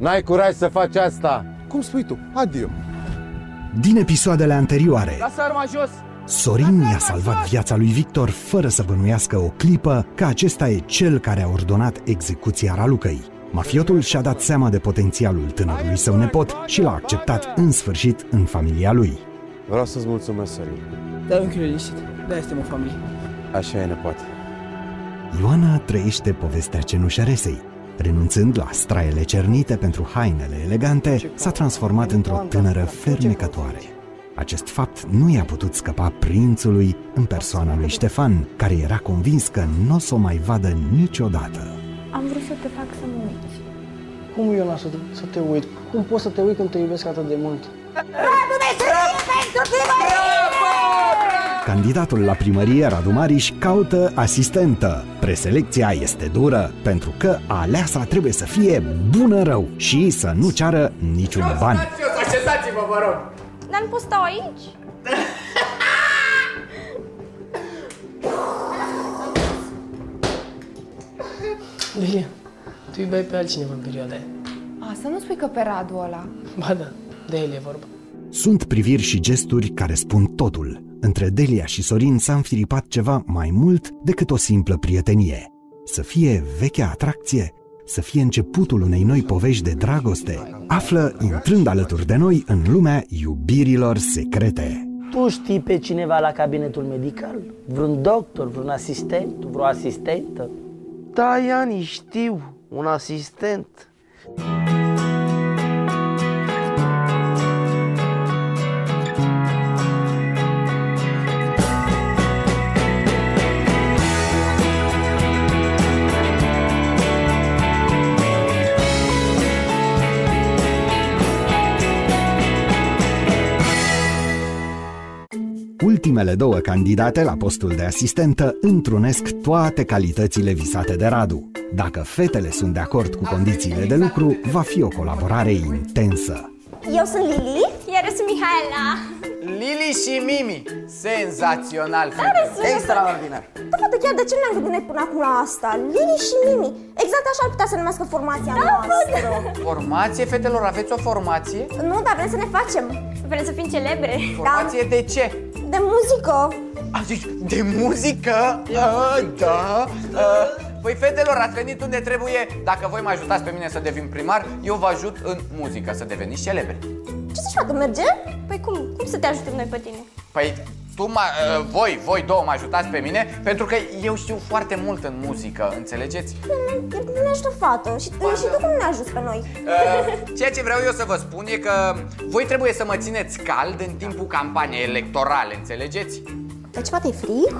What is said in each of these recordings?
N-ai curaj să faci asta. Cum spui tu? Adio. Din episoadele anterioare, lasă arma jos! Sorin i-a salvat viața lui Victor fără să bănuiască o clipă că acesta e cel care a ordonat execuția Ralucăi. Mafiotul și-a dat seama de potențialul tânărului său nepot și l-a acceptat în sfârșit în familia lui. Vreau să-ți mulțumesc, Sorin. Dar încă liniștit, de-aia suntem o familie. Așa e, nepoate. Ioana trăiește povestea cenușăresei. Renunțând la straiele cernite pentru hainele elegante, s-a transformat într-o tânără fermecătoare. Acest fapt nu i-a putut scăpa prințului în persoana lui Ștefan, care era convins că nu o să o mai vadă niciodată. Am vrut să te fac să mă uiți. Cum, Ioana, să te uit? Cum poți să te uit când te iubesc atât de mult? Candidatul la primărie, Radu Mariș, caută asistentă. Preselecția este dură, pentru că aleasa trebuie să fie bună rău și să nu ceară niciun ban. Așezați-vă, vă rog! Dar nu pot stau aici? Delia, tu iubeai pe altcineva în perioada aia. Să nu spui că pe Radu ăla. Ba da, de el e vorba. Sunt priviri și gesturi care spun totul. Între Delia și Sorin s-a înfiripat ceva mai mult decât o simplă prietenie. Să fie vechea atracție, să fie începutul unei noi povești de dragoste, află intrând alături de noi în lumea iubirilor secrete. Tu știi pe cineva la cabinetul medical? Vreun doctor, vreun asistent, vreo asistentă? Da, Iani, știu, un asistent. Ultimele două candidate la postul de asistentă întrunesc toate calitățile visate de Radu. Dacă fetele sunt de acord cu condițiile de lucru, va fi o colaborare intensă. Eu sunt Lili, iar eu sunt Mihaela. Lili și Mimi, senzațional! Extraordinar! Da, fată, chiar de ce ne-am gândit noi până acum la asta? Lili și Mimi, exact așa ar putea să numească formația noastră. Formație, fetelor, aveți o formație? Nu, dar vrem să ne facem. Vrem să fim celebre. Formație de ce? De muzică. A, zici, de muzică? Da. Păi, fetelor, ați venit unde trebuie. Dacă voi mă ajutați pe mine să devin primar, eu vă ajut în muzică, să deveniți celebre. Ce să-și facă, merge? Păi cum să te ajutăm noi pe tine? Păi, voi două mă ajutați pe mine, pentru că eu știu foarte mult în muzică, înțelegeți? Nu ești o fată și tu cum ne ajuți pe noi? Ceea ce vreau eu să vă spun e că voi trebuie să mă țineți cald în timpul campaniei electorale, înțelegeți? Dar ce, poate e frig?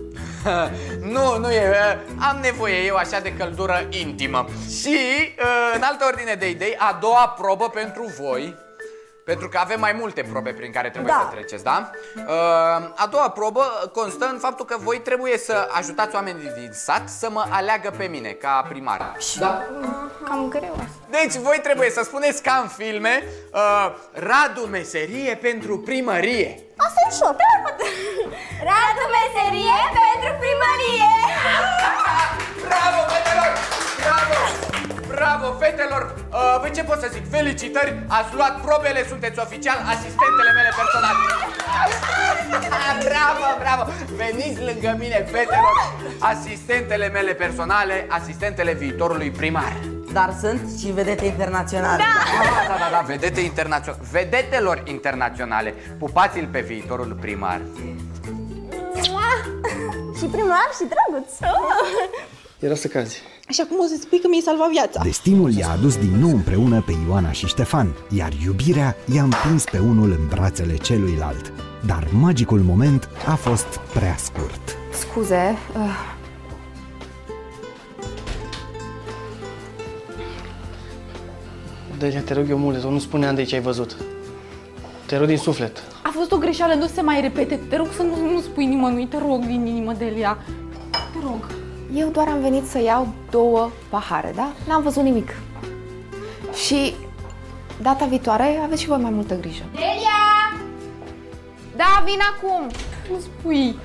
Nu e, am nevoie eu așa de căldură intimă. Și, în altă ordine de idei, a doua probă pentru voi, pentru că avem mai multe probe prin care trebuie să treceți, da? A doua probă constă în faptul că voi trebuie să ajutați oamenii din sat să mă aleagă pe mine ca primar. Da? Cam greu asta. Deci voi trebuie să spuneți ca în filme, Radu meserie pentru primărie. Asta e ușor. Radu meserie pentru primărie. Bravo, fetelor! Bravo! Bravo, fetelor! Păi ce pot să zic? Felicitări! Ați luat probele, sunteți oficial asistentele mele personale! Bravo, bravo! Veniți lângă mine, fetelor! Asistentele mele personale, asistentele viitorului primar. Dar sunt și vedete internaționale. Da, vedete internaționale. Vedetelor internaționale, pupați-l pe viitorul primar. Și primar și drăguț. Era să cazi. Și acum o să spui că mi-ai salvat viața. Destinul i-a adus din nou împreună pe Ioana și Ștefan, iar iubirea i-a împins pe unul în brațele celuilalt. Dar magicul moment a fost prea scurt. Scuze, Delia, te rog eu mult, nu spune Andrei ce ai văzut. Te rog din suflet. A fost o greșeală, nu se mai repete. Te rog să nu spui nimănui, te rog din inimă, Delia. Te rog. eu doar am venit să iau 2 pahare, da? N-am văzut nimic. Și data viitoare aveți și voi mai multă grijă. Delia! Da, vin acum! Nu spui.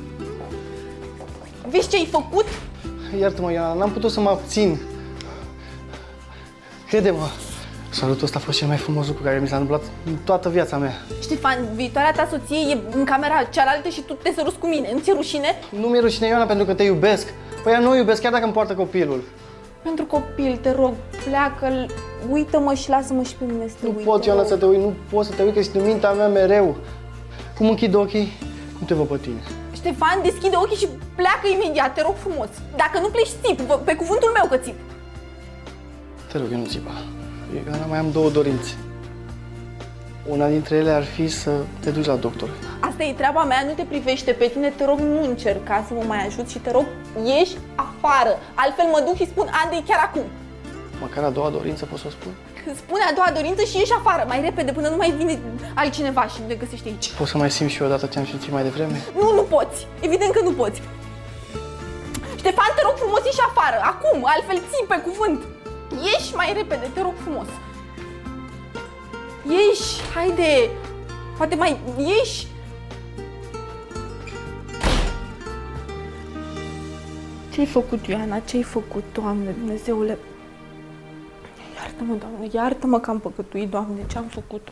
Vezi ce ai făcut? Iartă-mă, Ioana, n-am putut să mă abțin. Crede-mă, Salutul ăsta a fost cel mai frumos lucru care mi s-a întâmplat în toată viața mea. Ștefan, viitoarea ta soție e în camera cealaltă și tu te săruți cu mine. Nu ți-e rușine? Nu mi-e rușine, Ioana, pentru că te iubesc. Păi ea nu o iubesc, chiar dacă îmi poartă copilul. Pentru copil, te rog, pleacă-l, uită-mă și lasă-mă și pe mine să te uit. Nu pot, Ioana, să te uit, nu pot să te uit, că ești în mintea mea mereu. Cum închid ochii, cum te văd pe tine. Ștefan, deschide ochii și pleacă imediat, te rog frumos. Dacă nu pleci, țip, pe cuvântul meu că țip. Te rog, eu nu țipa. Ioana, mai am două dorințe. Una dintre ele ar fi să te duci la doctor. Asta e treaba mea, nu te privește pe tine, te rog, nu încerca să mă mai ajut și te rog, ieși afară. Altfel mă duc și spun Andrei chiar acum. Măcar a doua dorință pot să o spun? Spune a doua dorință și ieși afară, mai repede, până nu mai vine altcineva și ne găsește aici. Poți să mai simți și eu odată ce am simțit mai devreme? Nu poți. Evident că nu poți. Ștefan, te rog frumos, ieși afară, acum, altfel ții pe cuvânt. Ieși mai repede, te rog frumos. Ieși, haide. Poate mai ieși. Ce-ai făcut, Ioana? Ce-ai făcut, Doamne, Dumnezeule? Iartă-mă, Doamne, iartă-mă că am păcătuit, Doamne, ce-am făcut?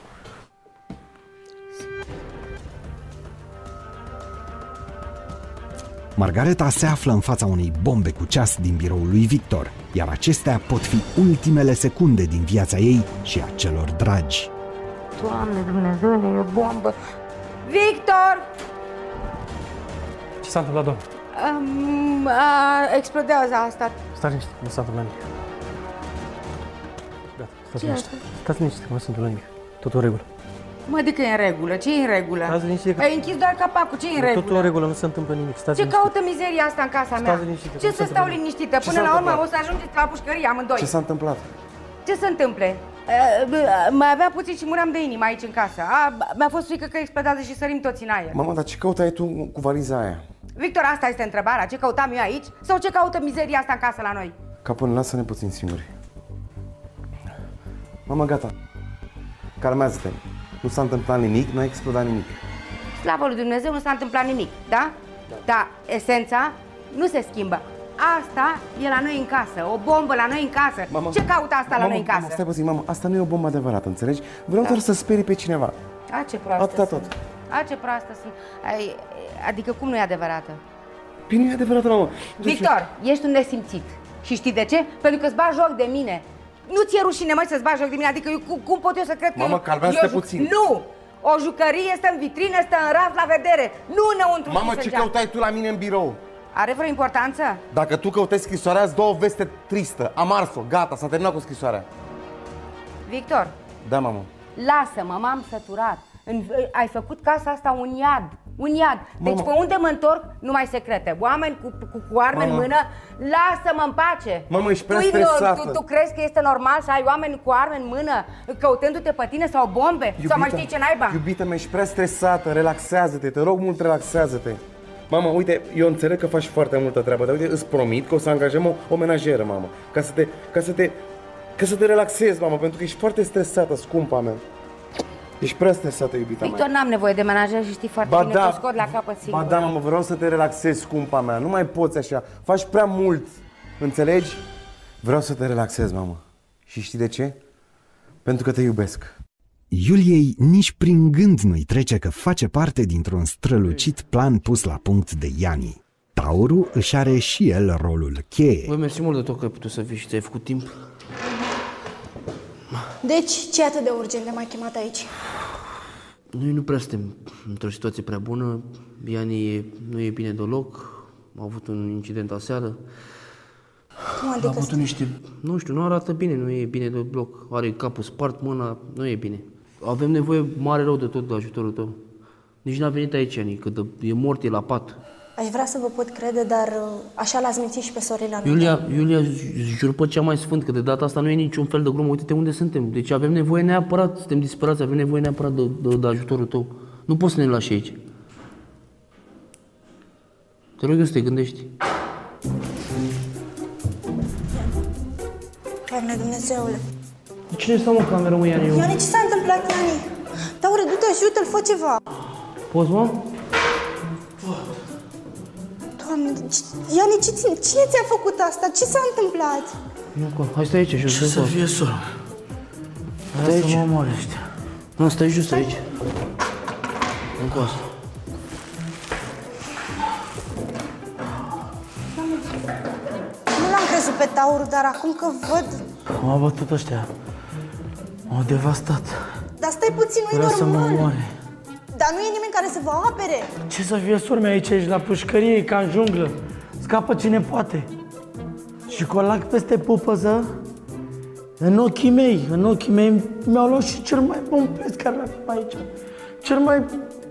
Margareta se află în fața unei bombe cu ceas din biroul lui Victor, iar acestea pot fi ultimele secunde din viața ei și a celor dragi. Doamne Dumnezeule, e o bombă! Victor! Ce s-a întâmplat, doamne? Explodează asta. Stai liniște, nu s-a întâmplat nimic. Gata, stați liniște. Stați liniște, că nu s-a întâmplat nimic. Totul în regulă. Mă, de că e în regulă? Ce e în regulă? Stați liniște. Ai închis doar capacul, ce e în regulă? Totul în regulă, nu se întâmplă nimic. Stați ce liniște. caută mizeria asta în casa mea? Stați liniștită. Ce să stau liniștită? Până la urmă o să ajungeți la pușcărie amândoi. Ce s-a întâmplat? Ce se întâmple? Mai avea puțin și muream de inimă aici în casă. Mi-a fost frică că explodează și sărim toți în aer. Mama, dar ce căutai tu cu valiza aia? Victor, asta este întrebarea. Ce căutam eu aici? Sau ce caută mizeria asta în casă la noi? Capân, lasă-ne puțin singuri. Mama, gata. Calmează-te. Nu s-a întâmplat nimic, n-a explodat nimic. Slavă lui Dumnezeu, nu s-a întâmplat nimic, da? Dar esența nu se schimbă. Asta e la noi în casă, o bombă la noi în casă. Mama, ce caută asta la noi în casă? Mama, stai puțin, mama, asta nu e o bombă adevărată, înțelegi? Vreau doar să sperii pe cineva. A, ce proastă Atâta sunt. tot. A, ce proastă sunt. Adică cum nu e adevărată? Bine, e adevărată, mama. Victor, ești un nesimțit. Și știi de ce? Pentru că îți bagi joc de mine. Nu ți-e rușine, măi, să-ți bagi joc de mine? Adică cum pot eu să cred că Mama, calmează-te puțin. Nu! O jucărie stă în vitrină, stă în raft la vedere, nu înăuntru. Mama, ce căutai tu la mine în birou? Are vreo importanță? Dacă tu căutai scrisoarea, îți dau o veste tristă. Am ars-o, gata, s-a terminat cu scrisoarea. Victor. Da, mamă. Lasă-mă, m-am săturat. Ai făcut casa asta un iad. Un iad. Deci pe unde mă întorc, numai secrete. Oameni cu arme în mână, lasă-mă în pace. Mamă, ești prea stresată. Tu crezi că este normal să ai oameni cu arme în mână căutându-te pe tine sau bombe? Iubita, sau mai știi ce naiba? Iubita mea, ești prea stresată, relaxează-te, te rog mult, relaxează-te. Mama, uite, eu înțeleg că faci foarte multă treabă, dar uite, îți promit că o să angajăm o menajeră, mamă, ca să te relaxezi, mamă, pentru că ești foarte stresată, scumpa mea. Ești prea stresată, iubita Victor, mea. n-am nevoie de menajer și știi foarte bine că o scot la capăt singur. Ba da, mamă, vreau să te relaxezi, scumpa mea, nu mai poți așa, faci prea mult, înțelegi? Vreau să te relaxezi, mamă. Și știi de ce? Pentru că te iubesc. Iuliei nici prin gând nu-i trece că face parte dintr-un strălucit plan pus la punct de Iani. Tauru își are și el rolul cheie. Băi, mersi mult de tot că ai putut să vii și ți-ai făcut timp. Deci, ce atât de urgent de m-ai chemat aici? Noi nu prea suntem într-o situație prea bună. Iani nu e bine deloc. A avut un incident aseară. Cum adică? A avut niște... Nu știu, nu arată bine, nu e bine deloc. Are capul spart, mâna, nu e bine. Avem nevoie mare rău de tot de ajutorul tău. Nici n-a venit aici, Iani, că e mort, e la pat. Aș vrea să vă pot crede, dar așa l-ați mințit și pe Sorina mea. Iulia, jur pe cea mai sfânt că de data asta nu e niciun fel de glumă. Uite-te unde suntem. Deci avem nevoie neapărat, suntem disperați, avem nevoie neapărat de ajutorul tău. Nu poți să ne lași aici. Te rog eu să te gândești. Doamne Dumnezeule. Cine stau în cameră, mă, Iani? Iani, ce s-a întâmplat, Iani? Taure, du-te, ajută-l, fă ceva. Poți, mă? Doamne, Iani, cine ți-a făcut asta? Ce s-a întâmplat? Hai, stai aici și o să fie, soră? Stai să mă omoare ăștia. Nu, stai just aici. Încoasă. Nu l-am crezut pe Taur, dar acum că văd... M-au bătut ăștia. M-au devastat. Dar stai puțin, nu-i Vreau să mă normal. omoare. Dar nu e nimeni care să vă apere. Ce să fie surme aici, ești la pușcărie, e ca în junglă. Scapă cine poate. Și colac peste pupăză, în ochii mei mi-au luat și cel mai bun preț care l-am aici. Cel mai...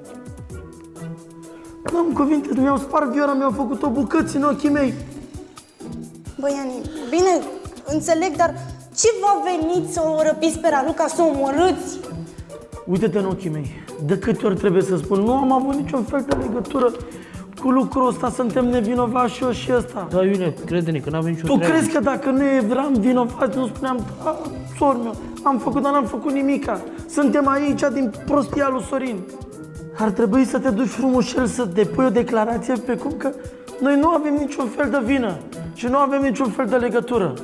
N-am cuvinte, mi-au spart vioara, mi-au făcut o bucăți în ochii mei. Băi, Ani, bine, înțeleg, dar ce v-a venit să o răpiți pe Raluca, să o omorâți? Uite-te în ochii mei. De câte ori trebuie să spun, nu am avut niciun fel de legătură cu lucrul ăsta, suntem nevinovați și eu și ăsta. Da, Iulia, crede-ne că n-avem nicio Tu treabă. crezi că dacă nu eram vinovați, nu spuneam, da, sor meu, am făcut, dar n-am făcut nimica. Suntem aici din prostia lui Sorin. Ar trebui să te duci frumușel să depui o declarație precum că noi nu avem niciun fel de vină și nu avem niciun fel de legătură.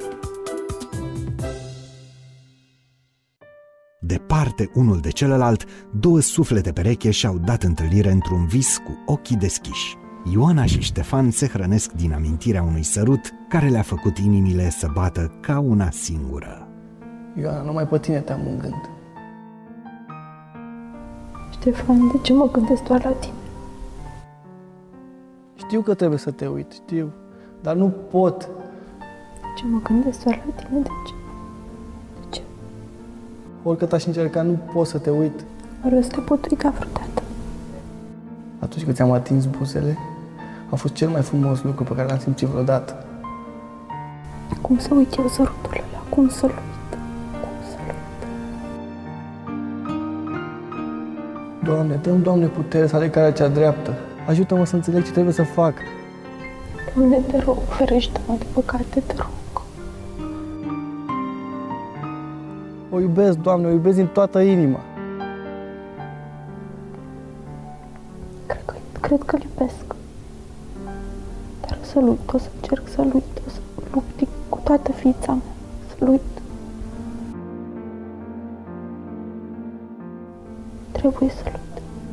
Departe unul de celălalt, două suflete pereche și-au dat întâlnire într-un vis cu ochii deschiși. Ioana și Ștefan se hrănesc din amintirea unui sărut care le-a făcut inimile să bată ca una singură. Ioana, numai pe tine te-am în gând. Ștefan, de ce mă gândesc doar la tine? Știu că trebuie să te uit, știu, dar nu pot. De ce mă gândesc doar la tine? De ce? Oricât aș încerca, nu pot să te uit. Vreau să te pot uita vreodată. Atunci când ți-am atins buzele, a fost cel mai frumos lucru pe care l-am simțit vreodată. Cum să uit eu sărutul ăla? Cum să-l uit? Cum să-l uit? Doamne, dă-mi, Doamne, putere să aleg calea cea dreaptă. Ajută-mă să înțeleg ce trebuie să fac. Doamne, te rog, ferește-mă de păcate, te rog. O iubesc, Doamne, o iubesc din toată inima. Cred că-l iubesc. Dar să-l uit, o să încerc să-l uit, o să lupt cu toată ființa mea, să-l uit. Trebuie să-l uit.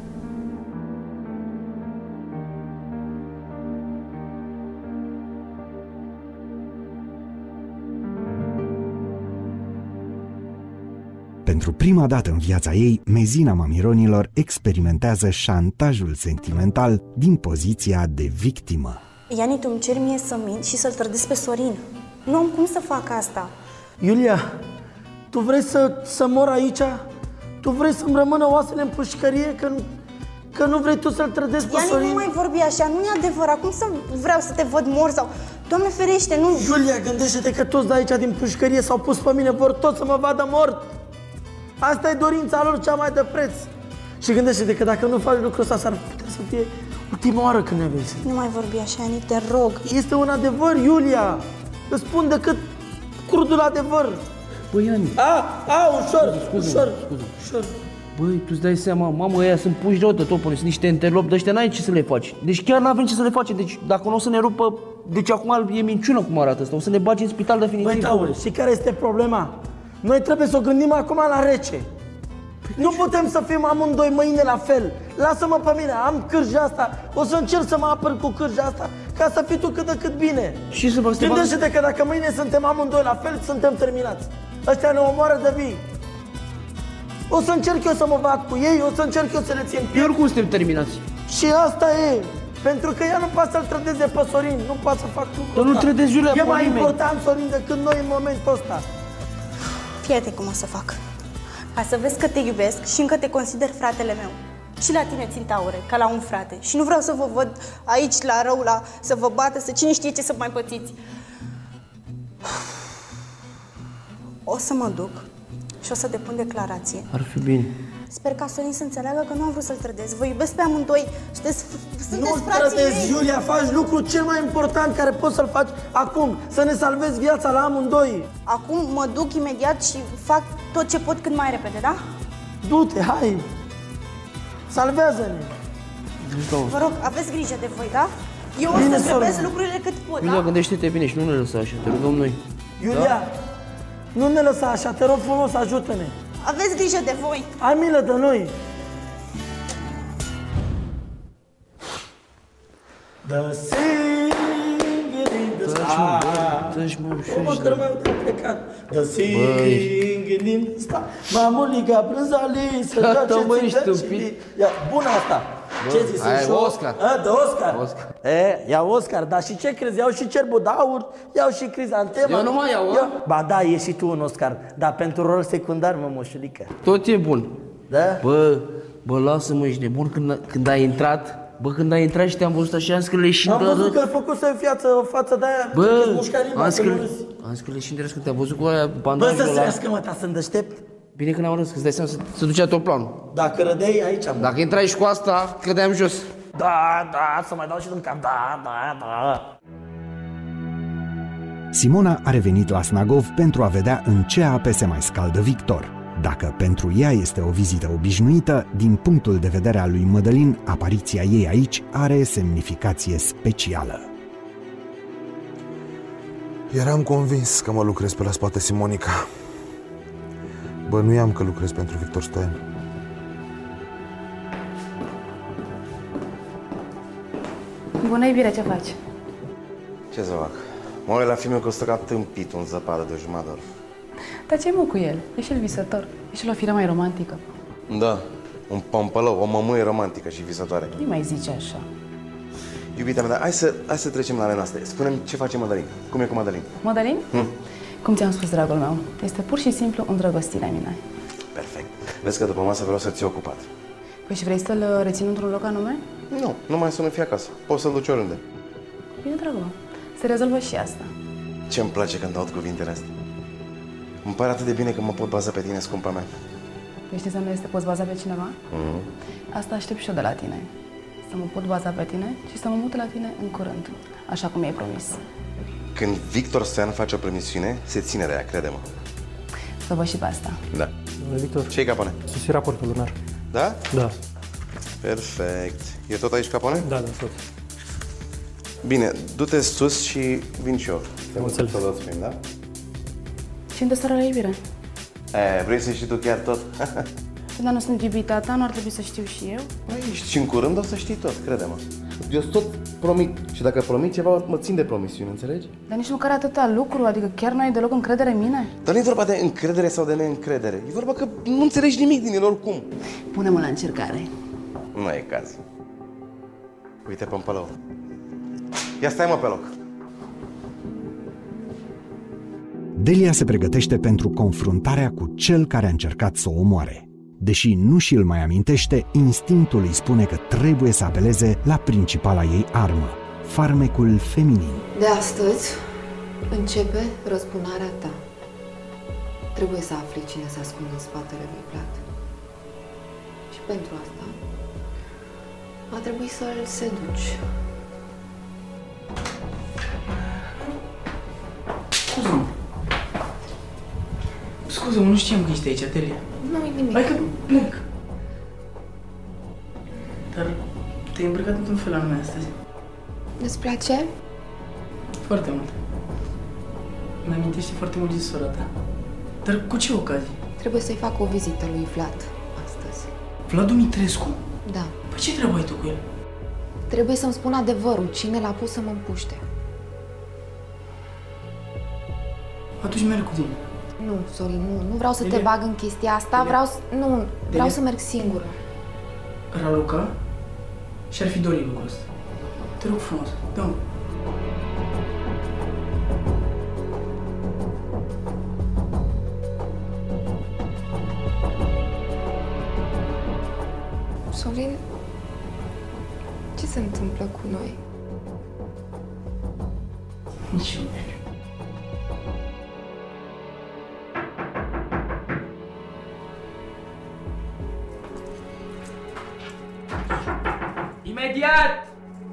Pentru prima dată în viața ei, Mezina Mamironilor experimentează șantajul sentimental din poziția de victimă. Iani, tu îmi ceri mie să mint și să-l trădesc pe Sorin. Nu am cum să fac asta. Iulia, tu vrei să mor aici? Tu vrei să-mi rămână oasele în pușcărie? Că nu vrei tu să-l trădezi pe Sorin? Iani, nu mai vorbi așa, nu e adevărat. Cum să vreau să te văd mor sau... Doamne ferește, nu... Iulia, gândește-te că toți de aici din pușcărie s-au pus pe mine, vor toți să mă vadă mort. Asta e dorința lor cea mai de preț. Și gândește-te că dacă nu faci lucrul ăsta, s-ar putea să fie ultima oară când ne vezi. Nu mai vorbi așa, Ani, te rog. Este un adevăr, Iulia. Îți spun decât crudul adevăr. Băi, Ani. Ușor. Băi, tu-ți dai seama, mamă, ăia sunt puși rău de tot, sunt niște înterlopi de ăștia, n-ai ce să le faci. Deci chiar n-avem ce să le facem, deci dacă nu o să ne rupă, deci acum e minciună cum arată asta, o să ne bagi în spital definitiv. Băi, Taure, și care este problema? Noi trebuie să o gândim acum la rece. Nu putem să fim amândoi mâine la fel. Lasă-mă pe mine, am cârja asta. O să încerc să mă apăr cu cârja asta ca să fii tu cât de cât bine. Și să vă gândește-te că dacă mâine suntem amândoi la fel, suntem terminați. Ăștia ne omoară de vii. O să încerc eu să mă bat cu ei, o să încerc eu să le țin piept. Oricum suntem terminați. Și asta e. Pentru că ea nu poate să-l trădeze pe Sorin, nu poate să facă lucrul ăsta. Dar nu trădezi, Iulia, E pe mai nimeni. important Sorin decât noi în momentul ăsta. Fii atent cum o să fac. Ca să vezi că te iubesc și încă te consider fratele meu. Și la tine țin, Taure, ca la un frate. Și nu vreau să vă văd aici la rău, să vă bată, să cine știe ce să mai pățiți. O să mă duc și o să depun declarație. Ar fi bine. Sper ca Sorin să înțeleagă că nu am vrut să-l trădesc. Vă iubesc pe amândoi. Sunteți Nu frații trădezi, mei. Iulia, faci lucrul cel mai important care poți să-l faci acum. Să ne salvezi viața la amândoi. Acum mă duc imediat și fac tot ce pot cât mai repede, da? Du-te, hai! Salvează-ne! Vă rog, aveți grijă de voi, da? Eu o Bine, să soră. grăbesc lucrurile cât pot, Iulia, da? gândește-te bine și nu ne lăsa așa, te rugăm noi. Iulia, Nu ne lăsa așa, te rog frumos, ajută-ne. Aveți grijă de voi. Ai milă de noi. The singing in the sky. Dă-și mă ușor. Mă, că mai de plecat. The singing in the sky. Mamulica prânzali, să Gata, măi, daceți stupid. Ia, bună asta. Ce zici? Aia e Oscar. De Oscar. Ia Oscar, dar și ce crezi? Iau și cerbul de aur, iau și crizantema. Eu nu mai iau, Ba da, e și tu un Oscar, dar pentru rol secundar, mă, moșulică. Tot e bun. Da? Bă, lasă-mă, ești nebun când ai intrat. Bă, când ai intrat și te-am văzut așa, am zis că leșin Am de văzut că râs. ai făcut să față de-aia. Bă, am zis că leșin de râs când te-am văzut cu aia Bă, bandajul să-ți ăla. trească, mă, ta, sunt deștept. Bine că n-am râs, că îți dai seama să ducea tot planul. Dacă rădeai aici, mă. Dacă intrai și cu asta, cădeam jos. Da, să mai dau și din cap, da. Simona a revenit la Snagov pentru a vedea în ce ape se mai scaldă Victor. Dacă pentru ea este o vizită obișnuită, din punctul de vedere al lui Mădălin, apariția ei aici are semnificație specială. Eram convins că mă lucrez pe la spate, Simonica. Bănuiam că lucrez pentru Victor Stoian. Bună, iubire, ce faci? Ce să fac? Mă uit la filmul că stă ca tâmpitul în zăpadă de jumătate de oră. Dar ce-i mă cu el? E și el visător. E și el o fire mai romantică. Da, un pompălău, o mămâie romantică și visătoare. Nu mai zice așa. Iubita mea, dar hai să trecem la ale noastre. Spune-mi ce face Mădălin. Cum e cu Mădălin? Mădălin? Cum ți-am spus, dragul meu, este pur și simplu îndrăgostirea mine. Perfect. Vezi că după masă vreau să ți ocupat. Păi și vrei să-l rețin într-un loc anume? Nu, numai să nu fie acasă. Poți să-l duci oriunde. Bine, dragul meu, se rezolvă și asta. Ce-mi place când aud cuvintele astea. Îmi pare atât de bine că mă pot baza pe tine, scumpa mea. Păi știi să nu te poți baza pe cineva? Asta aștept și eu de la tine. Să mă pot baza pe tine și să mă mut la tine în curând, așa cum mi-ai promis. Când Victor Stoian face o promisiune, se ține de ea, crede-mă. Să văd și pe asta. Da. Domnule Victor. Ce-i, Capone? Susții raportul lunar. Da? Da. Perfect. E tot aici, Capone? Da, tot. Bine, du-te sus și vin și eu. Înțeles. Să vă spun, da? Și unde seara la iubire? Vrei să știi tu chiar tot? Dar nu sunt iubita ta, nu ar trebui să știu și eu? Ești și în curând o să știi tot, crede-mă. Eu tot promit și dacă promit ceva, mă țin de promisiuni, înțelegi? Dar nici măcar atâta lucru, adică chiar nu ai deloc încredere în mine? Dar nu e vorba de încredere sau de neîncredere. E vorba că nu înțelegi nimic din el oricum. Pune-mă la încercare. Nu e caz. Uite, pămpălău. Ia stai, mă, pe loc. Delia se pregătește pentru confruntarea cu cel care a încercat să o omoare. Deși nu și-l mai amintește, instinctul îi spune că trebuie să apeleze la principala ei armă, farmecul feminin. De astăzi începe răzbunarea ta. Trebuie să afli cine se ascunde în spatele lui Vlad. Și pentru asta a trebuit să-l seduci. Scuze-mă, nu știam că ești aici, Delia. Nu-i nimic. Hai că plec. Dar te-ai îmbrăcat într-un fel anume astăzi. Îți place? Foarte mult. Mi amintește foarte mult de sora ta. Dar cu ce ocazie? Trebuie să-i fac o vizită lui Vlad astăzi. Vlad Dumitrescu? Da. Păi ce treabă ai tu cu el? Trebuie să-mi spun adevărul, cine l-a pus să mă împuște. Atunci merg cu tine. Nu, Sorin, nu vreau să te Delia? bag în chestia asta, Delia? vreau Delia? să merg singură. Raluca și-ar fi dorit lucrul ăsta. Te rog frumos, dă-mi. Sorin, ce se întâmplă cu noi? Nici eu nu știu. Imediat!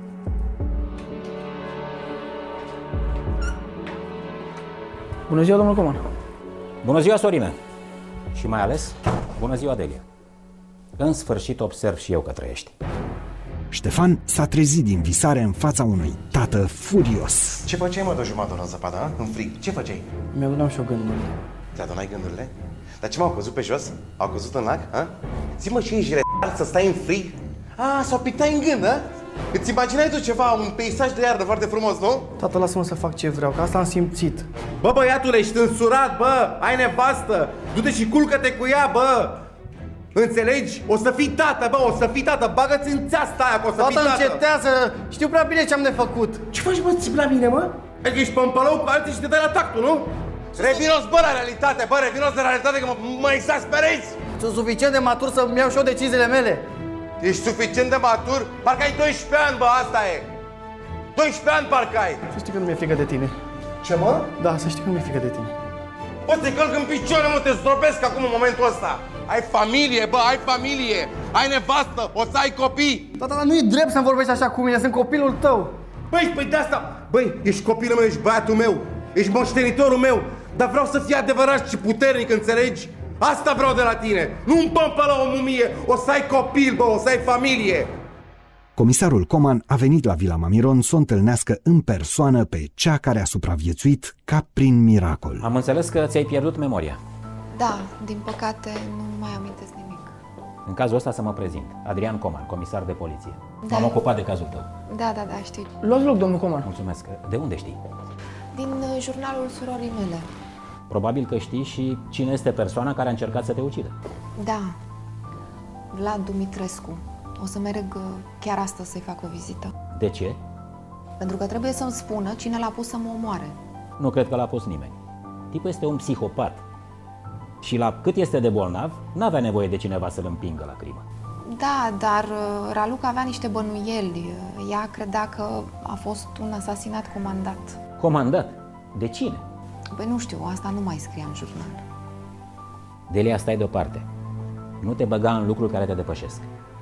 Bună ziua, domnul Coman. Bună ziua, Sorine. Și mai ales, bună ziua, Delia. În sfârșit observ și eu că trăiești. Ștefan s-a trezit din visare în fața unui tată furios. Ce făceai, mă, de jumătate la zăpadă, a? În frig? Ce făceai? Mi-aduceam și o gânduri. Ți-a adunat gândurile? Dar ce m-au căzut pe jos? Au căzut în lac? Ha? Zi-mă, și ești retard să stai în frig? S-o pictai în gând, ha? Îți imaginai tu ceva, un peisaj de iarnă foarte frumos, nu? Tată, lasă-mă să fac ce vreau, că asta am simțit. Bă, băiatule, ești însurat, bă! Ai nevastă! Du-te și culcă-te cu ea, bă! Înțelegi? O să fii tată, bă, o să fii tată! Bagă-ți în țeasta aia, că o să fii tată! Tată, încetează! Știu prea bine ce am de făcut! Ce faci, bă, țipi la mine, mă? Adică ești pămpălău cu alții și te dai la tactul, nu? Revinos, bă, la realitate, bă, revinos de realitate, că mă exasperezi! Sunt suficient de matur să-mi iau și eu deciziile mele. Ești suficient de matur? Parcă ai 12 ani, bă, asta e! 12 ani parcă ai! Să știi că nu mi-e frică de tine. Ce, mă? Da, să știi că nu mi-e frică de tine. Bă, te călc în picioare, mă, te zdrobesc acum în momentul ăsta! Ai familie, bă, ai familie! Ai nevastă, o să ai copii! Tata, dar nu e drept să-mi vorbești așa cu mine, sunt copilul tău! Băi, de asta! Băi, ești copilul meu, ești băiatul meu! Ești moștenitorul meu! Dar vreau să fii adevărat și puternic, înțelegi? Asta vreau de la tine! Nu-mi pămpă la o mumie! O să ai copil, bă, o să ai familie! Comisarul Coman a venit la Vila Mamiron să o întâlnească în persoană pe cea care a supraviețuit ca prin miracol. Am înțeles că ți-ai pierdut memoria. Da, din păcate nu mai amintesc nimic. În cazul ăsta să mă prezint. Adrian Coman, comisar de poliție. Da. M-am ocupat de cazul tău. Da, știu. Luați loc, domnul Coman. Mulțumesc. De unde știi? Din jurnalul surorii mele. Probabil că știi și cine este persoana care a încercat să te ucidă. Da, Vlad Dumitrescu. O să merg chiar astăzi să-i fac o vizită. De ce? Pentru că trebuie să-mi spună cine l-a pus să mă omoare. Nu cred că l-a pus nimeni. Tipul este un psihopat. Și la cât este de bolnav, n-avea nevoie de cineva să-l împingă la crimă. Da, dar Raluca avea niște bănuieli. Ea credea că a fost un asasinat comandat. Comandat? De cine? Păi nu știu, asta nu mai scria în jurnal. Delia, stai deoparte. Nu te băga în lucruri care te depășesc.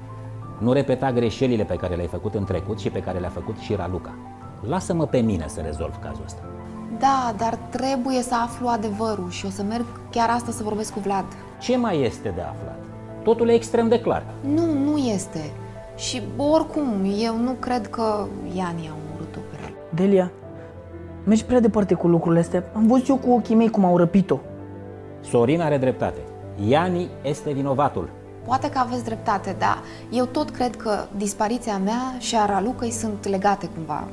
Nu repeta greșelile pe care le-ai făcut în trecut și pe care le-a făcut și Raluca. Lasă-mă pe mine să rezolv cazul ăsta. Da, dar trebuie să aflu adevărul și o să merg chiar astăzi să vorbesc cu Vlad. Ce mai este de aflat? Totul e extrem de clar. Nu este. Și oricum, eu nu cred că Iani a omorât-o pe Raluca. Delia, mergi prea departe cu lucrurile astea. Am văzut eu cu ochii mei cum au răpit-o. Sorin are dreptate. Iani este vinovatul. Poate că aveți dreptate, dar eu tot cred că dispariția mea și a Ralucăi sunt legate cumva.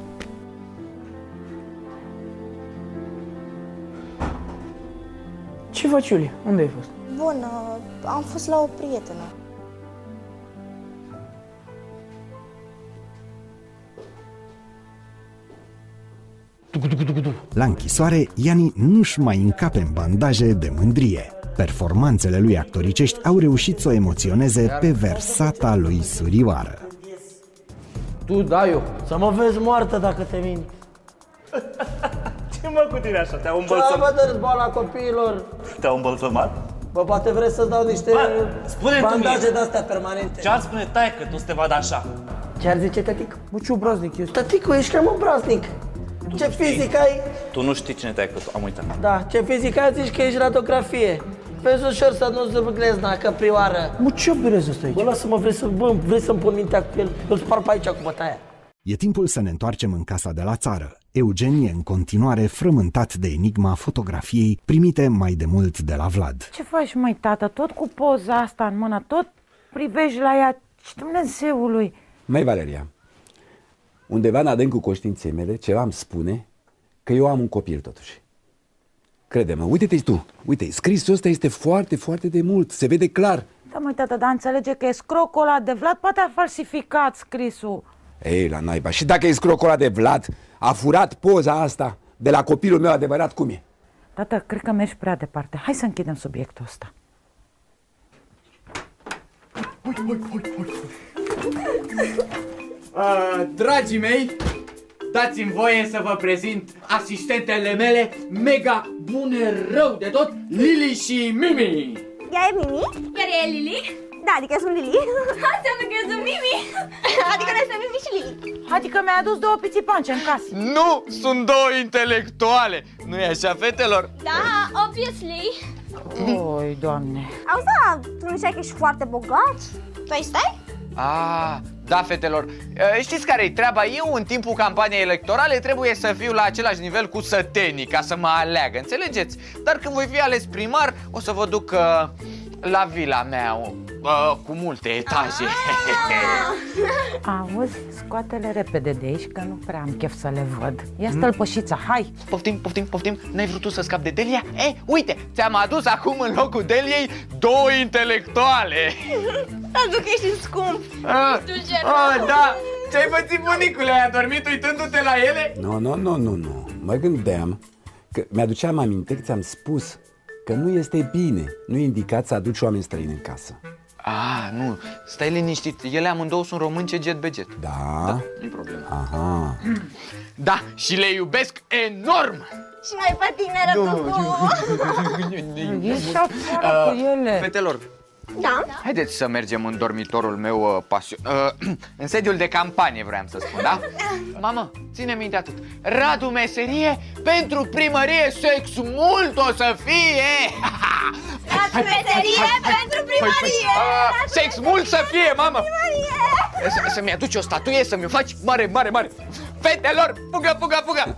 Ce faci, Iulia? Unde ai fost? Bun, am fost la o prietenă. La închisoare, Iani nu-și mai încape în bandaje de mândrie. Performanțele lui actoricești au reușit să o emoționeze pe versata lui surioară. Tu, da, eu. Să mă vezi moartă dacă te minți. Ce mă cu tine așa? Te-au îmbălsămat? Ce mă dă boala copiilor? Te-au îmbălsămat? Bă, poate vrei să-ți dau niște bandaje de-astea permanente. Ce-ar spune taică tu să te vadă așa? Ce-ar zice tătic? Bă, ce obraznic ești. Tăticu, ești cam obraznic. Ce fizic ai? Tu nu știi cine taică tu, am uitat. Da, ce fizic ai, zici că ești radiografie. Vezi ușor să nu zârblezi, na, căprioară. Mă, ce operezi ăsta aici? Bă, lasă-mă, vrei să-mi pun mintea cu el? Îl spar pe aici cu bătaia. E timpul să ne întoarcem în casa de la țară. Eugen e în continuare frământat de enigma fotografiei primite mai de mult de la Vlad. Ce faci, măi, tată? Tot cu poza asta în mână, tot privești la ea. Și Dumnezeului! Măi, Valeria, undeva în adâncul conștiinței mele ceva îmi spune că eu am un copil totuși. Crede-mă, uite-te tu, uite, scrisul ăsta este foarte, foarte de mult, se vede clar. Da, măi, tată, dar înțelege că e scrocul ăla de Vlad, poate a falsificat scrisul. Ei, la naiba, și dacă e scrocul ăla de Vlad, a furat poza asta de la copilul meu adevărat, cum e? Tată, cred că mergi prea departe. Hai să închidem subiectul ăsta. Dragii mei, dați-mi voie să vă prezint asistentele mele mega bune rău de tot, Lili și Mimi. Ea e Mimi? Iar e Lili? Da, adică eu sunt Lili. Înseamnă că eu sunt Mimi. Adică noi suntem Mimi și Lili. Adică mi-ai adus două pițipance în casă. Nu, sunt două intelectuale. Nu-i așa, fetelor? Da, obviously. Oi, Doamne. Auzi, tu nu știi că ești foarte bogat? Tu ai stai? Da, fetelor, știți care-i treaba? Eu în timpul campaniei electorale trebuie să fiu la același nivel cu sătenii ca să mă aleagă, înțelegeți? Dar când voi fi ales primar, o să vă duc la vila mea cu multe etaje. Auzi, scoate-le repede de aici, că nu prea am chef să le văd. Ia stălpășița, hai! Poftim, n-ai vrut tu să scapi de Delia? Uite, ți-am adus acum în locul Deliei 2 intelectuale. Aduc că ești scump. Da, ce-ai pățit, bunicule? Ai adormit uitându-te la ele? Nu. Mă gândeam că mi-aduceam aminte că ți-am spus că nu este bine, nu e indicat să aduci oameni străini în casă. Nu, stai liniștit, ele amândouă sunt românce jet be jet. Da? Nu-i problemă. Aha. Da, și le iubesc enorm. Și mai pe tine, Ești afară cu ele. Fetelor, da? Haideți să mergem în dormitorul meu în sediul de campanie, vreau să spun, da? Mamă, ține minte atât. Radu Meserie pentru primărie, sex mult o să fie. Radu Meserie pentru primărie. Sex mult să fie, mamă. Să-mi aduci o statuie, să mi-o faci mare. Fetelor, fugă.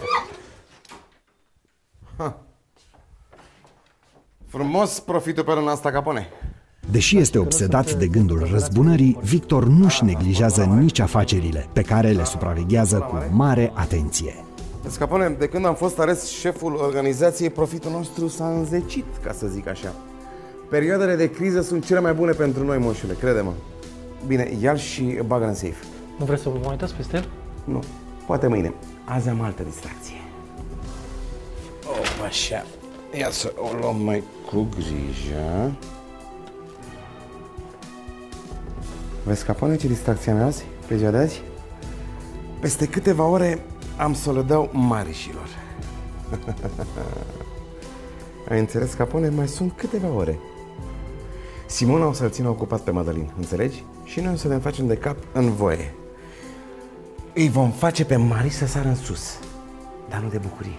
Frumos profitul pe râna asta, Capone. Deși este obsedat de gândul răzbunării, Victor nu-și neglijează nici afacerile, pe care le supraveghează cu mare atenție. Capone, de când am fost ales șeful organizației, profitul nostru s-a înzecit, ca să zic așa. Perioadele de criză sunt cele mai bune pentru noi, moșule, crede-mă. Bine, ia-l și bagă în safe. Nu vreți să vă mai uitați peste el? Nu, poate mâine. Azi am altă distracție. Așa, ia să o luăm mai cu grijă. Vezi, Capone, ce distracție am azi, pe ziua de azi? Peste câteva ore am să le dau Marișilor. Ai înțeles, Capone? Mai sunt câteva ore. Simona o să-l țină ocupat pe Madalin, înțelegi? Și noi o să ne facem de cap în voie. Îi vom face pe Mari să sară în sus, dar nu de bucurie.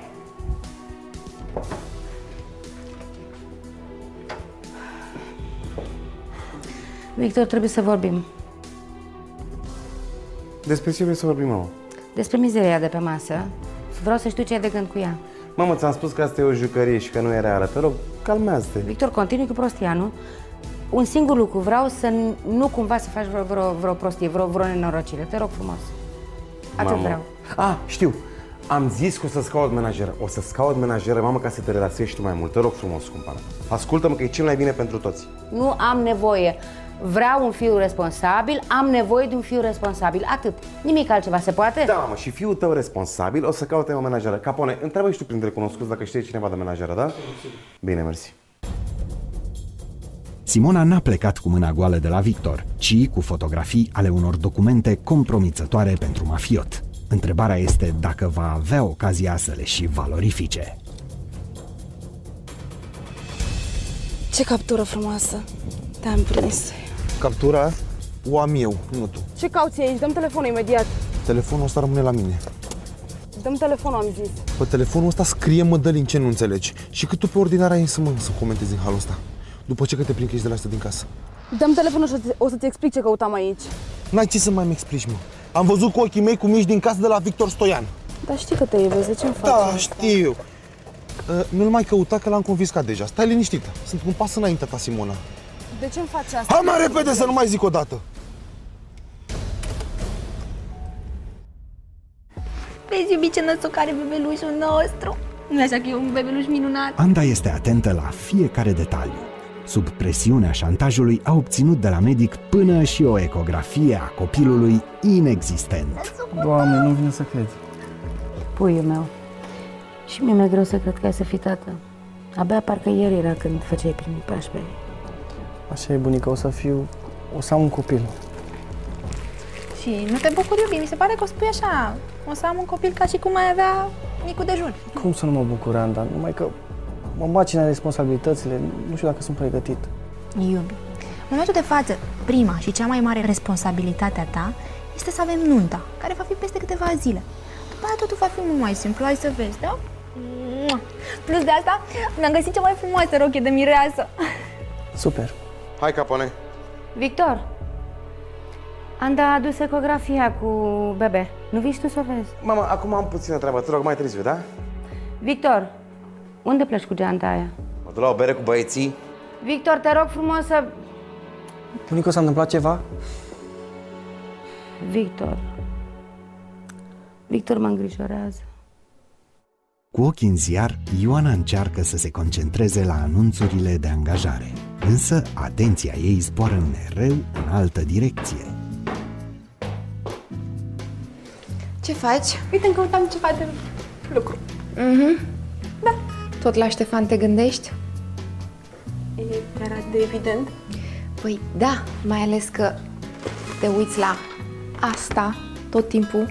Victor, trebuie să vorbim. Despre ce vrei să vorbim, mamă? Despre mizeria de pe masă. Vreau să știu ce ai de gând cu ea. Mamă, ți-am spus că asta e o jucărie și că nu e reală. Te rog, calmează-te. Victor, continui cu prostia, nu? Un singur lucru, vreau să nu cumva să faci vreo prostie, vreo nenorocire. Te rog frumos. Atât vreau. Știu. Am zis că o să-ți caut menajeră. O să-ți caut menajeră, mamă, ca să te relaxezi tu mai mult. Te rog frumos, scumpa mea. Ascultă-mă că e cel mai bine pentru toți. Nu am nevoie. Vreau un fiu responsabil, am nevoie de un fiu responsabil. Atât. Nimic altceva se poate? Da, mamă, și fiul tău responsabil o să caute o menajeră. Capone, întreabă și tu printre cunoscuți dacă știi cineva de menajeră, da? Bine, mersi. Simona n-a plecat cu mâna goală de la Victor, ci cu fotografii ale unor documente compromițătoare pentru mafiot. Întrebarea este dacă va avea ocazia să le și valorifice. Ce captură frumoasă! Te-am prins. Captura o am eu, nu tu. Ce cauți aici? Dăm telefonul imediat. Telefonul ăsta rămâne la mine. Dăm telefonul, am zis. Pe telefonul ăsta scrie Mădălin, ce nu înțelegi. Și cât tu pe ordinar ai să comentezi în halul ăsta. După ce că te prind că ești de la asta din casă. Dăm telefonul și o să-ți explic ce căutam aici. N-ai ce să mai-mi explici, mă. Am văzut cu ochii mei cum ești din casă de la Victor Stoian. Dar știi că te iubesc, de ce-mi faci Da, asta? știu. Nu-l mai căuta că l-am confiscat deja. Stai liniștită. Sunt un pas înaintea ta, Simona. De ce-mi faci asta? Hai mai repede să nu mai zic o dată. Vezi, iubi, ce năsuc are bebelușul nostru. Nu așa că e un bebeluș minunat. Anda este atentă la fiecare detaliu. Sub presiunea șantajului a obținut de la medic până și o ecografie a copilului inexistent. Doamne, nu vine să cred. Puiul meu. Și mie mi-e greu să cred că ai să fii tată. Abia parcă ieri era când făceai primii pași pe ei. Așa e, bunica, o să am un copil. Și nu te bucuri, iubi? Mi se pare că o spui așa. O să am un copil ca și cum ai avea micul dejun. Cum să nu mă bucur, Anda? Numai că mă macină responsabilitățile, nu știu dacă sunt pregătit. Iubi, în momentul de față, prima și cea mai mare responsabilitate a ta este să avem nunta, care va fi peste câteva zile. După aia totul va fi mult mai simplu, hai să vezi, da? Plus de asta, mi-am găsit cea mai frumoasă rochie de mireasă. Super. Hai, Capone. Victor, Anda, adus ecografia cu bebe. Nu vii tu să o vezi? Mama, acum am puțină treabă, te rog, mai târziu, da? Victor, unde pleci cu geanta aia? Mă duc la o bere cu băieții. Victor, te rog frumos să... Bunico, s-a întâmplat ceva? Victor mă îngrijorează. Cu ochii în ziar, Ioana încearcă să se concentreze la anunțurile de angajare. Însă, atenția ei zboară mereu în altă direcție. Ce faci? Uite, căutam ceva de lucru. Da. Tot la Ștefan te gândești? E chiar atât de evident. Păi da, mai ales că te uiți la asta tot timpul.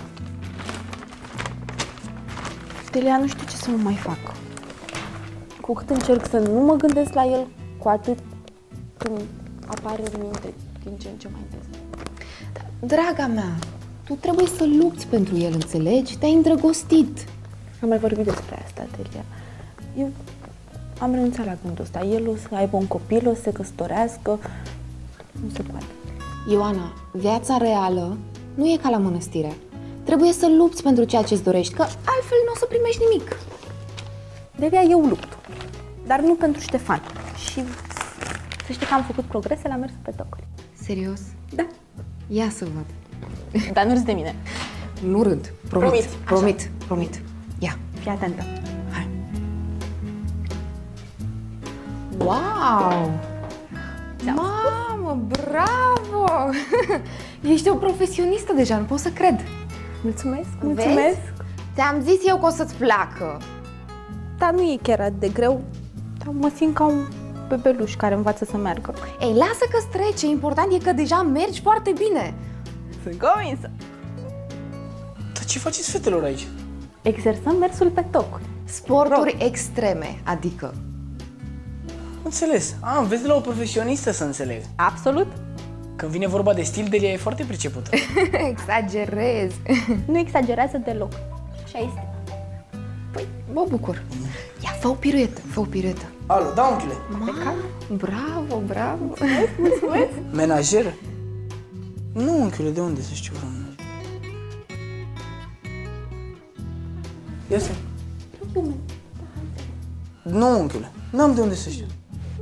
Delia, nu știu ce să mai fac. Cu cât încerc să nu mă gândesc la el, cu atât când apare în minte din ce în ce mai des. Draga mea, tu trebuie să lupți pentru el, înțelegi? Te-ai îndrăgostit. Am mai vorbit despre asta, Delia. Eu am renunțat la gândul ăsta. El o să aibă un copil, o să se căsătorească. Nu se poate. Ioana, viața reală nu e ca la mănăstire. Trebuie să lupți pentru ceea ce-ți dorești, că altfel nu o să primești nimic. Delia, eu lupt. Dar nu pentru Ștefan. Și să știi că am făcut progrese la mers pe tocuri. Serios? Da. Ia să văd. Dar nu râzi de mine. Nu râd. Promit. Ia. Fii atentă. Hai. Wow! Mamă, bravo! Ești o profesionistă deja, nu pot să cred. Mulțumesc. Vezi? Ți-am zis eu că o să-ți placă. Dar nu e chiar atât de greu. Dar mă simt ca un bebeluș care învață să meargă. Ei, lasă că-ți trece. Important e că deja mergi foarte bine. Sunt convinsă. Dar ce faceți, fetelor, aici? Exersăm mersul pe tocuri. Sporturi extreme, adică. Înțeles. Înveți de la o profesionistă să înțeleg. Absolut. Când vine vorba de stil, Delia e foarte pricepută. Exagerez. Nu exagerează deloc. Așa este. Păi, mă bucur. Ia, fă o piruetă. Alo, da, unchiule. Bravo. Mulțumesc. Menajeră? Nu, unchiule, de unde să știu? Ia să. Nu, unchiule, n-am de unde să știu.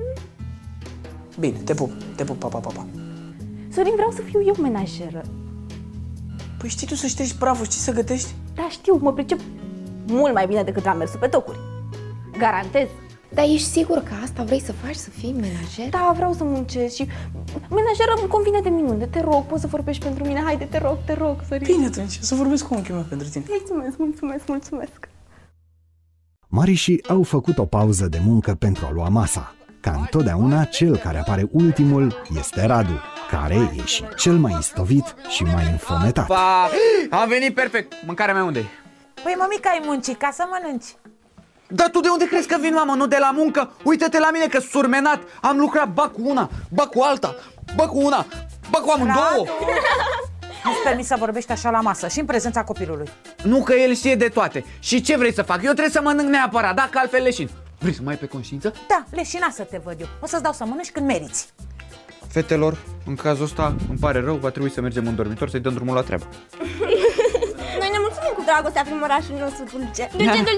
Bine, te pup, pa. Sorin, vreau să fiu eu menajeră. Păi știi tu să ștergi praful, știi să gătești? Da, știu, mă pricep mult mai bine decât la mersul pe tocuri. Garantez. Dar ești sigur că asta vrei să faci, să fii menajer? Da, vreau să muncesc și menajeră îmi convine de minune. Te rog, poți să vorbești pentru mine? Haide, te rog, Sorin. Bine atunci, să vorbesc cu unchiul meu pentru tine. Mulțumesc. Marișii au făcut o pauză de muncă pentru a lua masa. Ca întotdeauna, cel care apare ultimul este Radu, care e și cel mai istovit și mai înfometat. Am venit perfect. Mâncarea mea unde-i? Păi, mămica, ai muncit ca să mănânci. Dar tu de unde crezi că vin, mamă? Nu de la muncă? Uite-te la mine că surmenat. Am lucrat ba cu una, ba cu alta, ba cu una, ba cu amândouă. Nu-ți permis să vorbești așa la masă și în prezența copilului. Nu, că el știe de toate. Și ce vrei să fac? Eu trebuie să mănânc neapărat, dacă altfel leșin. Vrei să mai ai pe conștiință? Da, leșina să te văd eu. O să-ți dau să mănânci când meriți. Fetelor, în cazul ăsta îmi pare rău, va trebui să mergem în dormitor să-i dăm drumul la treabă. Noi ne mulțumim cu dragostea prin orașul nostru dulce.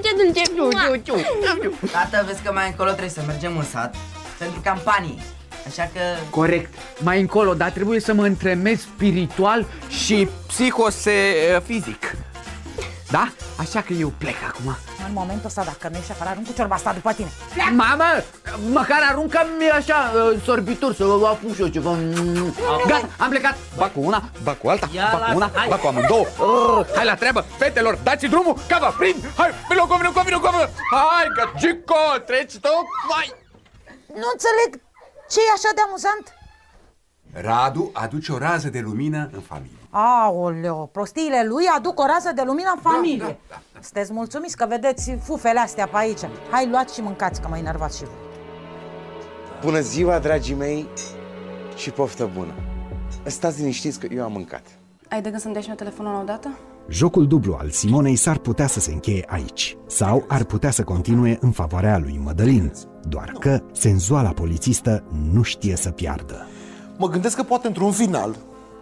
Dulce. Tată, vezi că mai încolo trebuie să mergem în sat pentru campanii. Așa că... Corect, mai încolo, dar trebuie să mă întremez spiritual și psihofizic. Da? Așa că eu plec acum. În momentul ăsta, dacă nu ești afară, arunc cu ciorba asta după tine. Mamă, măcar aruncă-mi așa sorbituri să vă apuc și eu ceva. Gata, am plecat. Ba cu una, ba cu alta, ba cu una, ba cu amândouă. Hai la treabă, fetelor, dați drumul, că vă prind. Hai, vino. Hai, găgico, treci tocmai. Nu înțeleg ce e așa de amuzant. Radu aduce o rază de lumină în familie. Aoleo, prostiile lui aduc o rază de lumină în familie. Da. Sunteți mulțumiți că vedeți fufele astea pe aici. Hai, luați și mâncați, că mă enervați și voi. Bună ziua, dragii mei, și poftă bună. Stați liniștiți că eu am mâncat. Ai de gând să-mi dai și mie telefonul odată? Jocul dublu al Simonei s-ar putea să se încheie aici, sau ar putea să continue în favoarea lui Mădălin, doar că senzuala polițistă nu știe să piardă. Mă gândesc că poate într-un final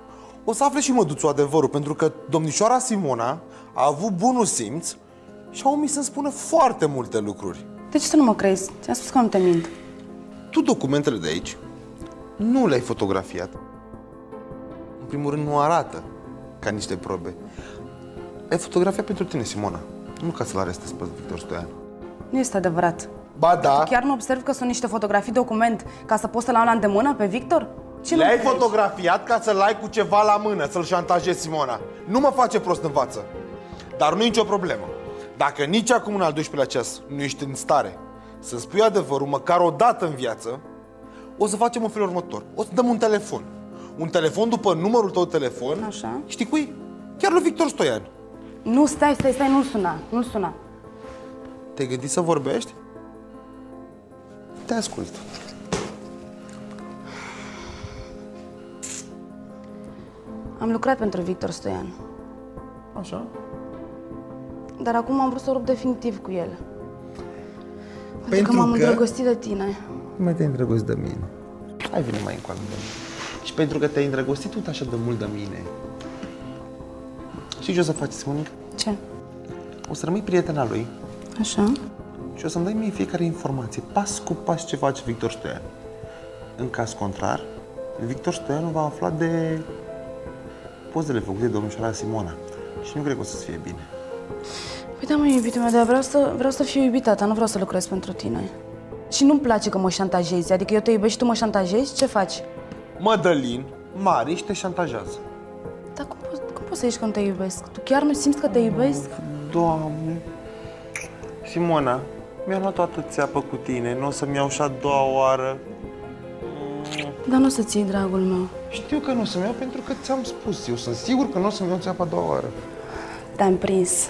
o să afle și măduțul adevărul, pentru că domnișoara Simona a avut bunul simț și a omis să-mi spună foarte multe lucruri. De ce să nu mă crezi? Ți-am spus că nu te mint. Tu documentele de aici nu le-ai fotografiat. În primul rând nu arată ca niște probe. Ai fotografiat pentru tine, Simona, nu ca să-l arestezi pe Victor Stoian. Nu este adevărat. Ba da. Tu chiar nu observi că sunt niște fotografii document ca să poți să-l am la îndemână pe Victor? Ce Le-ai nu crezi? fotografiat ca să-l ai cu ceva la mână, să-l șantajezi, Simona. Nu mă face prost în față. Dar nu e nicio problemă. Dacă nici acum în al 12-lea ceas nu ești în stare să-mi spui adevărul măcar o dată în viață, o să facem în felul următor. O să dăm un telefon. Un telefon după numărul tău de telefon. Așa. Știi cui? Chiar lui Victor Stoian. Nu, stai, nu-l suna, nu-l suna. Te-ai gândit să vorbești? Te ascult. Am lucrat pentru Victor Stoian. Așa. Dar acum am vrut să rup definitiv cu el. Pentru Pentru că m-am că- îndrăgostit de tine. Mai te-ai îndrăgostit de mine. Hai, vine mai încoace. Și pentru că te-ai îndrăgostit tot așa de mult de mine. Știi ce o să faci, Simonica? Ce? O să rămâi prietena lui Așa. și o să-mi dai mie fiecare informație, pas cu pas, ce face Victor Stoian. În caz contrar, Victor Stoian va afla de pozele făcute de domnișoara Simona. Și nu cred că o să-ți fie bine. Păi da, mă, iubitul meu, dar vreau să fiu iubita ta, nu vreau să lucrez pentru tine. Și nu-mi place că mă șantajezi, adică eu te iubesc și tu mă șantajezi? Ce faci? Mădălin, Mariș te șantajează. Dar cum poți să zici că nu te iubesc? Tu chiar nu simți că te iubesc? Doamne! Simona, mi-am luat toată țeapă cu tine, nu o să-mi iau și a doua oară. Dar nu o să ții, dragul meu. Știu că nu o să-mi iau pentru că ți-am spus. Eu sunt sigur că nu o să-mi iau țeapă a doua oară. Te-am prins.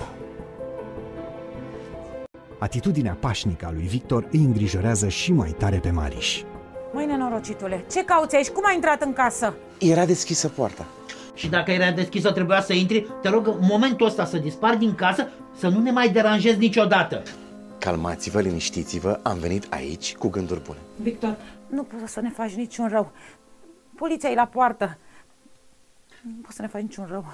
Atitudinea pașnică a lui Victor îi îngrijorează și mai tare pe Mariș. Măi, nenorocitule, ce cauți aici? Cum ai intrat în casă? Era deschisă poarta. Și dacă era deschisă, trebuia să intri. Te rog, în momentul ăsta să dispari din casă, să nu ne mai deranjezi niciodată. Calmați-vă, liniștiți-vă, am venit aici cu gânduri bune. Victor, nu poți să ne faci niciun rău. Poliția e la poartă. Nu poți să ne faci niciun rău.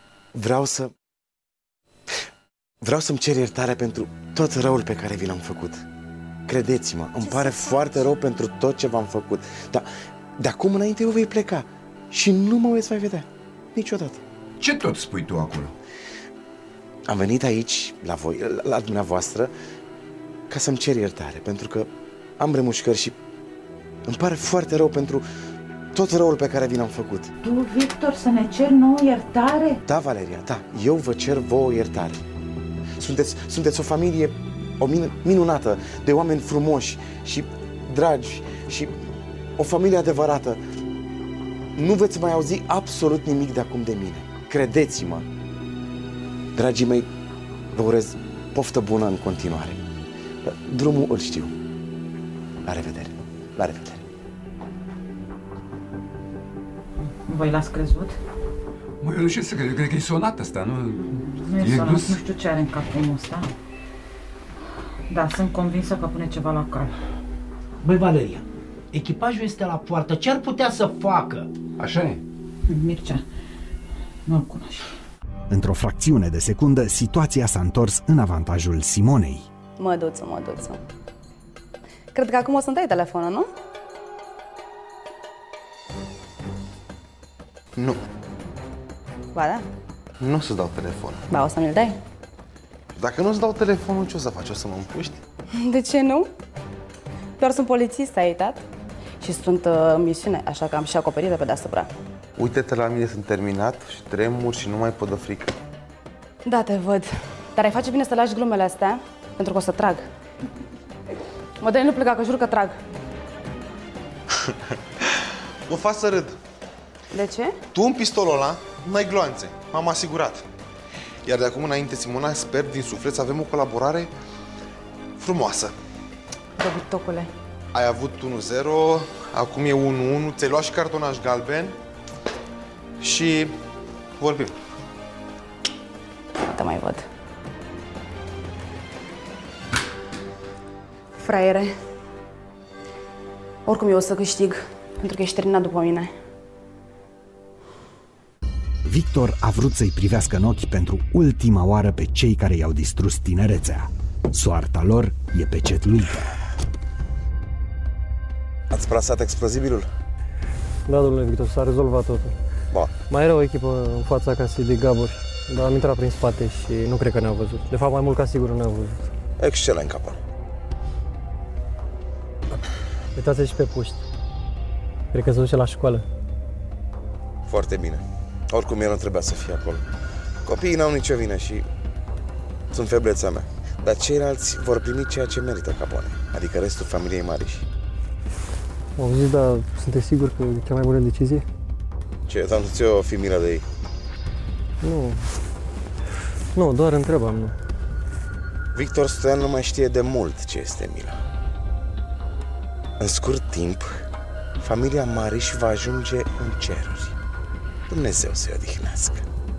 Vreau să-mi cer iertare pentru tot răul pe care vi l-am făcut. Credeți-mă, îmi pare foarte rău pentru tot ce v-am făcut. Dar de acum înainte eu voi pleca și nu mă veți mai vedea. Niciodată. Ce tot spui tu acolo? Am venit aici, la voi, la dumneavoastră, ca să-mi cer iertare, pentru că am remușcări și îmi pare foarte rău pentru tot răul pe care vi l-am făcut. Tu, Victor, să ne ceri nouă iertare? Da, Valeria, da, eu vă cer vouă iertare. Sunteți o familie minunată, de oameni frumoși și dragi și o familie adevărată. Nu veți mai auzi absolut nimic de acum de mine. Credeți-mă. Dragii mei, vă urez poftă bună în continuare. Drumul îl știu. La revedere. La revedere. Voi l-ați crezut? Mă, eu nu știu să cred, eu cred că e sonat ăsta, nu? Nu e sonat, nu știu ce are în capul ăsta. Da, sunt convinsă că pune ceva la cal. Băi, Valeria, echipajul este la poartă. Ce ar putea să facă? Așa e. Mircea, nu-l cunoști. Într-o fracțiune de secundă, situația s-a întors în avantajul Simonei. Măduță. Cred că acum o să-mi dai telefonul, nu? Nu, Ba da. nu o să dau telefon. Ba, o să mi-l dai. Dacă nu-ți dau telefonul, ce o să faci? O să mă împuști? De ce nu? Doar sunt polițist, ai uitat? Și sunt în misiune, așa că am și acoperire pe deasupra. Uite-te la mine, sunt terminat și tremur și nu mai pot de frică. Da, te văd. Dar ai face bine să lași glumele astea, pentru că o să trag. Mă dai, nu pleca, că jur că trag. Mă fac să râd. De ce? Tu în pistolul ăla n-ai gloanțe, m-am asigurat. Iar de acum înainte, Simona, sper din suflet să avem o colaborare frumoasă. Dăbutocule. Ai avut 1-0, acum e 1-1, ți-ai luat și cartonaș galben și vorbim. Nu te mai văd. Fraiere. Oricum eu o să câștig, pentru că ești terminat după mine. Victor a vrut să-i privească în ochi pentru ultima oară pe cei care i-au distrus tinerețea. Soarta lor e pecetluită. Ați plasat explozibilul? Da, domnule Victor, s-a rezolvat totul. Ba. Mai era o echipă în fața casei de Gabor, dar am intrat prin spate și nu cred că ne-au văzut. De fapt, mai mult ca sigur nu ne-au văzut. Excelent, capan. Uitați-vă și pe puști. Cred că se duce la școală. Foarte bine. Oricum, el nu trebuia să fie acolo. Copiii n-au nicio vină și sunt febleța mea. Dar ceilalți vor primi ceea ce merită, Capone. Adică restul familiei Mariș. Am zis, dar sunteți sigur că e cea mai bună decizie? Ce, eu am ți-o fi milă de ei? Nu, doar întrebam, nu. Victor Stoian nu mai știe de mult ce este milă. În scurt timp, familia Mariș va ajunge în ceruri. Dumnezeu să-i odihnească.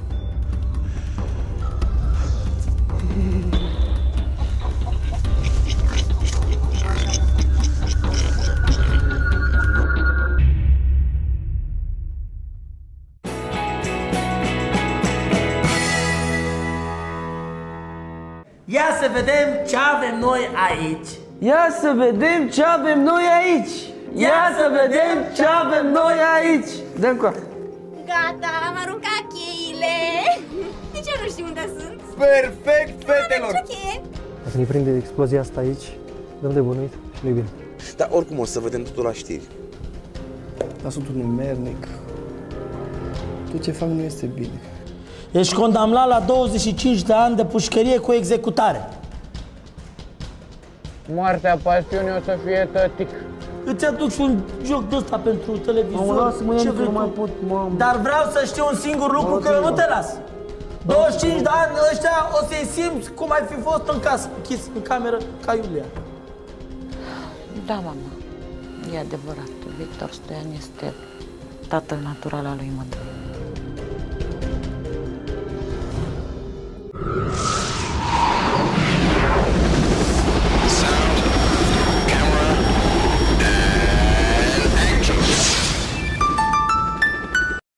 Ia să vedem ce avem noi aici. Ia să vedem ce avem noi aici. Ia să vedem ce avem noi aici. Dă-mi coacă. Gata, am aruncat cheile. Nici eu nu știu unde sunt. Perfect, fetelor! Dacă ne prinde explozia asta aici, dăm de bănuit și nu-i bine. Dar oricum o să vedem totul la știri. Dar sunt un nemernic. Tot ce fac nu este bine. Ești condamnat la 25 de ani de pușcărie cu executare. Moartea pasiunii o să fie tătic. Îți aduc și un joc de ăsta pentru televizor. Mamă, lasă-mă, ce eu vrei nu mai tu? pot, mamă. Dar vreau să știu un singur lucru, că eu nu te las. 25 de ani ăștia o să-i simți cum ai fi fost în casă, închis în cameră ca Iulia. Da, mama, e adevărat. Victor Stoian este tatăl natural al lui Mândru.